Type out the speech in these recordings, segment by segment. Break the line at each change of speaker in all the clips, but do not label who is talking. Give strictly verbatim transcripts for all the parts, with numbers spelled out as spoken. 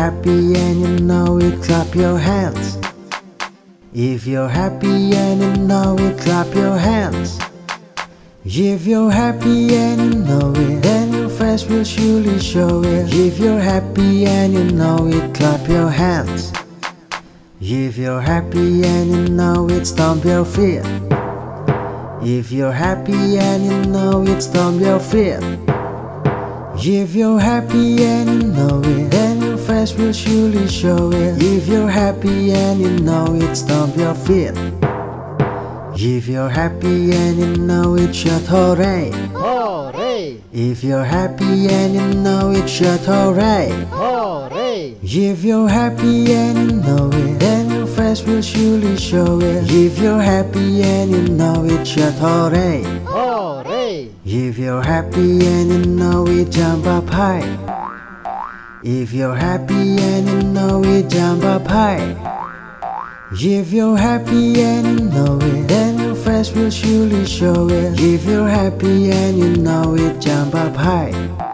happy and you know it, clap your hands. If you're happy and you know it, clap your hands. If you're happy and you know it, then your face will surely show it. If you're happy and you know it, clap your hands. If you're happy and you know it, stomp your feet. If you're happy and you know it, stomp your feet. If you're happy and you know it, then your face will surely show it. If you're happy and you know it, stomp your feet. If you're happy and you know it, shout hooray!
Hooray!
If you're happy and you know it, shout hooray!
Hooray!
If you're happy and you know it, then your face will surely show it. If you're happy and you know it, shout hooray!
Hooray!
If you're happy and you know it, jump up high. If you're happy and you know it, jump up high. If you're happy and you know it, then your face will surely show it. If you're happy and you know it, jump up high.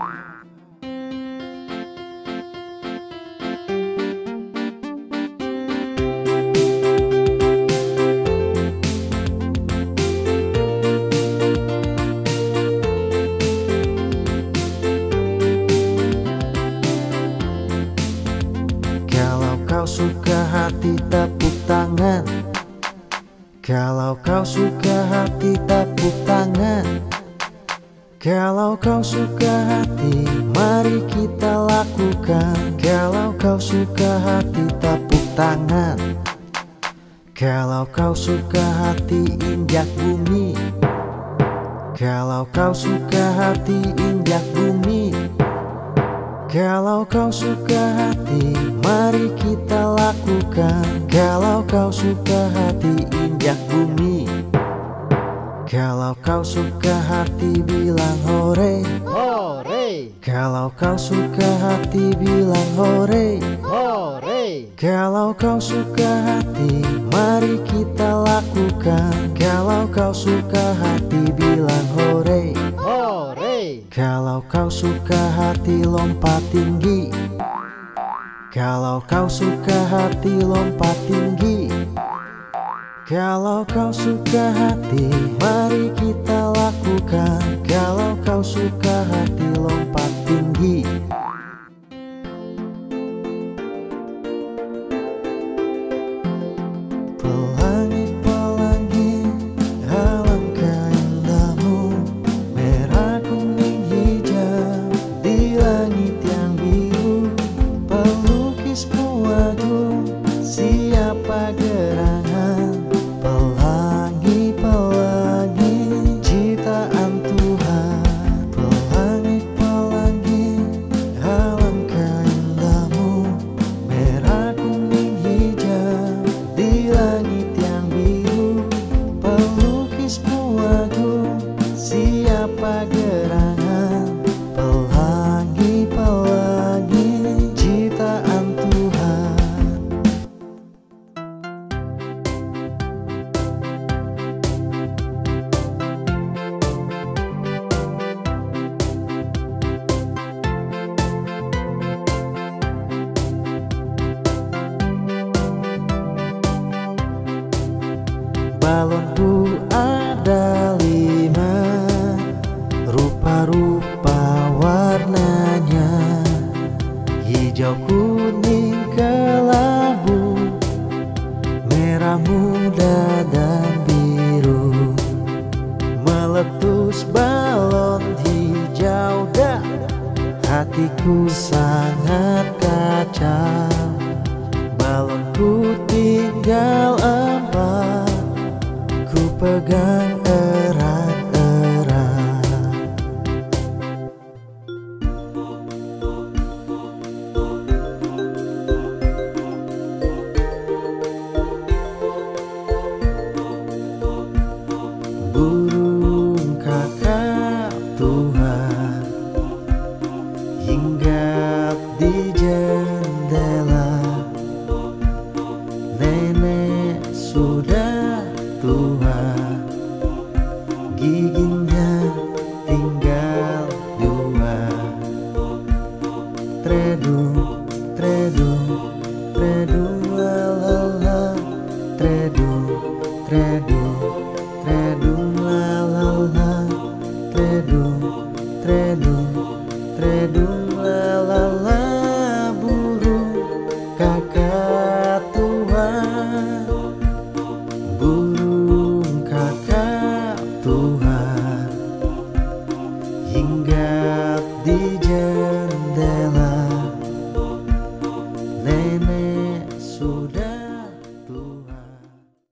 Kalau kau suka hati, tepuk tangan. Kalau kau suka hati, tepuk tangan. Kalau kau suka hati, mari kita lakukan. Kalau kau suka hati, tepuk tangan. Kalau kau suka hati, injak bumi. Kalau kau suka hati, injak bumi. Kalau kau suka hati, mari kita lakukan. Kalau kau suka hati, injak bumi. Kalau kau suka hati, bilang hore.
Hooray!
Kalau kau suka hati, bilang hore.
Hooray!
Kalau kau suka hati, mari kita lakukan. Kalau kau suka hati, bilang hore.
Hooray!
Kalau kau suka hati, lompat tinggi. Kalau kau suka hati, lompat tinggi. Kalau kau suka hati, mari kita lakukan. Kalau kau suka hati, lompat tinggi. Pelangi-pelangi, alangkah indahmu, merah, kuning, hijau, di langit yang biru. Pelukismu agung, siapa gerangan? Pelangi-pelangi, ciptaan Tuhan. Pelangi-pelangi, alangkah indahmu, merah, kuning, hijau, di langit yang biru. Pelukismu agung, siapa gerangan? Pelangi-pelangi, ciptaan Tuhan. Balonku ada lima, rupa-rupa warnanya, hijau, kuning, kelabu, merah muda dan biru. Meletus balon hijau dah, hatiku sangat kacau. Balonku tinggal empat, ku pegang